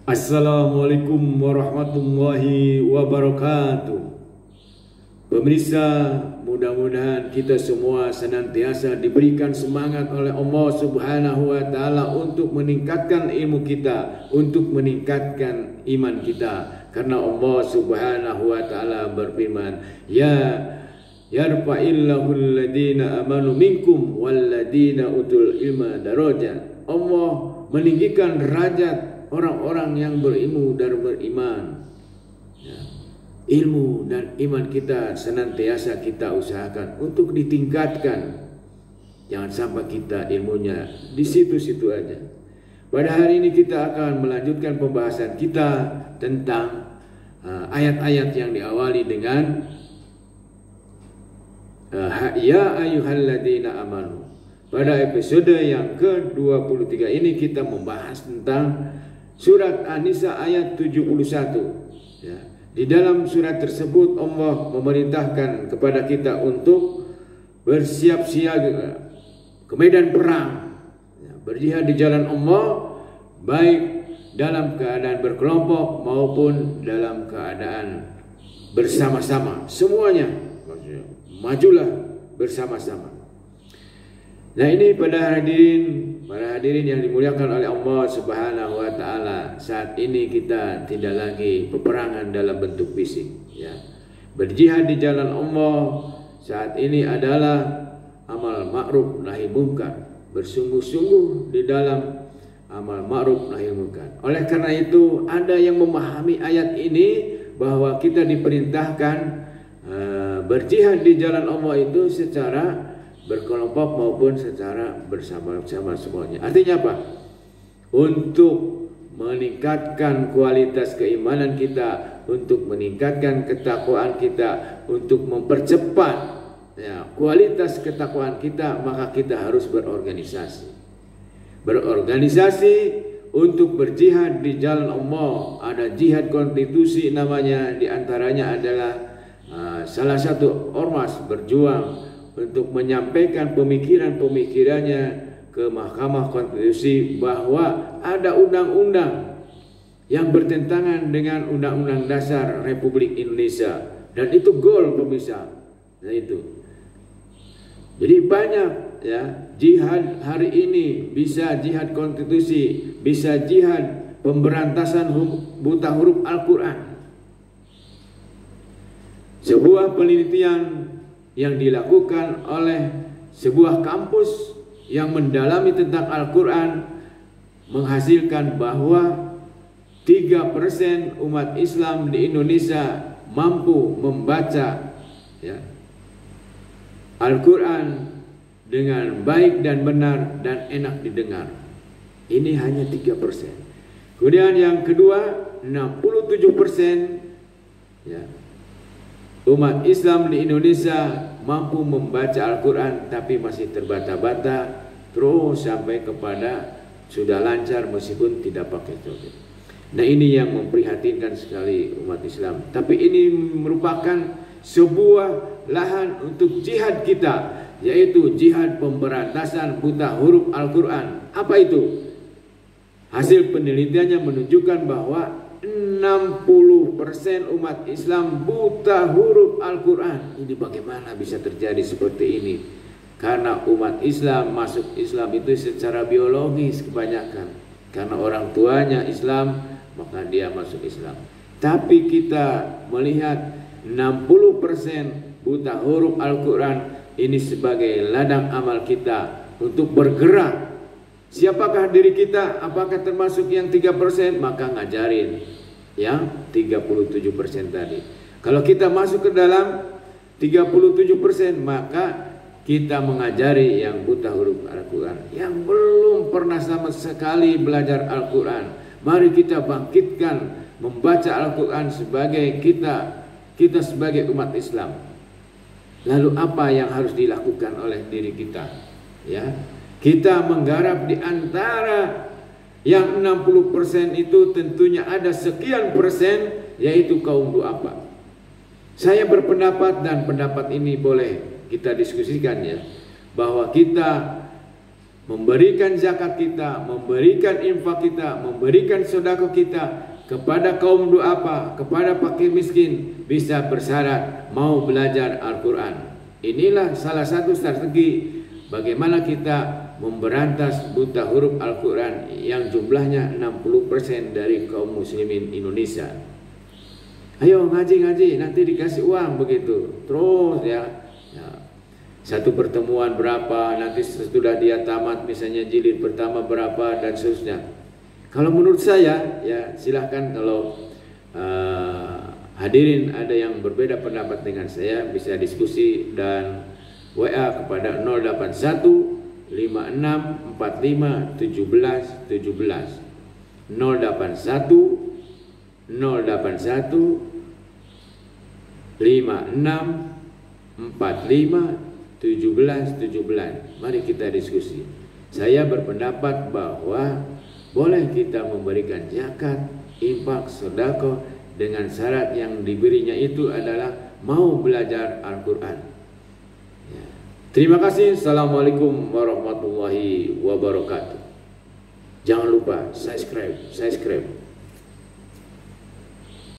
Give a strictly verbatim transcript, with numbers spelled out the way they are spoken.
Assalamualaikum warahmatullahi wabarakatuh. Pemirsa, mudah-mudahan kita semua senantiasa diberikan semangat oleh Allah Subhanahu wa Ta'ala untuk meningkatkan ilmu kita, untuk meningkatkan iman kita. Karena Allah Subhanahu wa Ta'ala berfirman, Ya yarfa'illahu alladhina amanu minkum walladhina utul ilma darajat. Allah meninggikan derajat orang-orang yang berilmu dan beriman. Ya. Ilmu dan iman kita senantiasa kita usahakan untuk ditingkatkan. Jangan sampai kita ilmunya di situ-situ aja. Pada hari ini kita akan melanjutkan pembahasan kita tentang ayat-ayat uh, yang diawali dengan uh, Ya ayyuhalladzina amanu. Pada episode yang ke dua puluh tiga ini kita membahas tentang surat An-Nisa ayat tujuh puluh satu. Ya. Di dalam surat tersebut Allah memerintahkan kepada kita untuk bersiap siaga ke medan perang, ya, berjihad di jalan Allah, baik dalam keadaan berkelompok maupun dalam keadaan bersama-sama. Semuanya majulah bersama-sama. Nah, ini pada hadirin, para hadirin yang dimuliakan oleh Allah Subhanahu wa Ta'ala, saat ini kita tidak lagi peperangan dalam bentuk fisik, ya. Berjihad di jalan Allah saat ini adalah amal ma'ruf nahi munkar, bersungguh-sungguh di dalam amal ma'ruf nahi munkar. Oleh karena itu ada yang memahami ayat ini bahwa kita diperintahkan uh, berjihad di jalan Allah itu secara berkelompok maupun secara bersama-sama semuanya. Artinya apa? Untuk meningkatkan kualitas keimanan kita, untuk meningkatkan ketakwaan kita, untuk mempercepat ya, kualitas ketakwaan kita, maka kita harus berorganisasi. Berorganisasi untuk berjihad di jalan Allah. Ada jihad konstitusi namanya, diantaranya adalah uh, salah satu ormas berjuang untuk menyampaikan pemikiran-pemikirannya ke Mahkamah Konstitusi bahwa ada undang-undang yang bertentangan dengan Undang-Undang Dasar Republik Indonesia, dan itu gol pemirsa. Nah itu. Jadi banyak ya jihad hari ini, bisa jihad konstitusi, bisa jihad pemberantasan buta huruf Al-Quran. Sebuah penelitian yang dilakukan oleh sebuah kampus yang mendalami tentang Al-Quran menghasilkan bahwa tiga persen umat Islam di Indonesia mampu membaca ya, Al-Quran dengan baik dan benar dan enak didengar. Ini hanya tiga persen. Kemudian yang kedua, enam puluh tujuh persen ya, umat Islam di Indonesia mampu membaca Al-Quran tapi masih terbata-bata, terus sampai kepada sudah lancar meskipun tidak pakai tauhid. Nah, ini yang memprihatinkan sekali umat Islam. Tapi ini merupakan sebuah lahan untuk jihad kita, yaitu jihad pemberantasan buta huruf Al-Quran. Apa itu? Hasil penelitiannya menunjukkan bahwa enam puluh persen umat Islam buta huruf Al-Quran. Ini bagaimana bisa terjadi seperti ini? Karena umat Islam masuk Islam itu secara biologis kebanyakan. Karena orang tuanya Islam, maka dia masuk Islam. Tapi kita melihat enam puluh persen buta huruf Al-Quran ini sebagai ladang amal kita untuk bergerak. Siapakah diri kita? Apakah termasuk yang tiga persen? Maka ngajarin yang tiga puluh tujuh persen tadi. Kalau kita masuk ke dalam tiga puluh tujuh persen, maka kita mengajari yang buta huruf Al-Quran, yang belum pernah sama sekali belajar Al-Quran. Mari kita bangkitkan membaca Al-Quran sebagai kita, kita sebagai umat Islam. Lalu apa yang harus dilakukan oleh diri kita? Ya, kita menggarap di antara yang enam puluh persen itu tentunya ada sekian persen, yaitu kaum du'afa. Saya berpendapat, dan pendapat ini boleh kita diskusikan ya, bahwa kita memberikan zakat kita, memberikan infak kita, memberikan sedekah kita kepada kaum duafa, kepada fakir miskin, bisa bersyarat mau belajar Al-Quran. Inilah salah satu strategi bagaimana kita memberantas buta huruf Al-Quran yang jumlahnya enam puluh persen dari kaum muslimin Indonesia. Ayo ngaji-ngaji, nanti dikasih uang begitu. Terus ya, ya. Satu pertemuan berapa, nanti setelah dia tamat misalnya jilid pertama berapa dan seterusnya. Kalau menurut saya ya silahkan kalau uh, hadirin ada yang berbeda pendapat dengan saya bisa diskusi dan W A kepada nol delapan satu lima enam empat lima tujuh belas tujuh belas nol delapan satu nol delapan satu lima enam empat lima tujuh belas tujuh belas. Mari kita diskusi. Saya berpendapat bahwa boleh kita memberikan zakat, infak, sedekah dengan syarat yang diberinya itu adalah mau belajar Al-Quran. Ya. Terima kasih. Assalamualaikum warahmatullahi wabarakatuh. Jangan lupa subscribe, subscribe.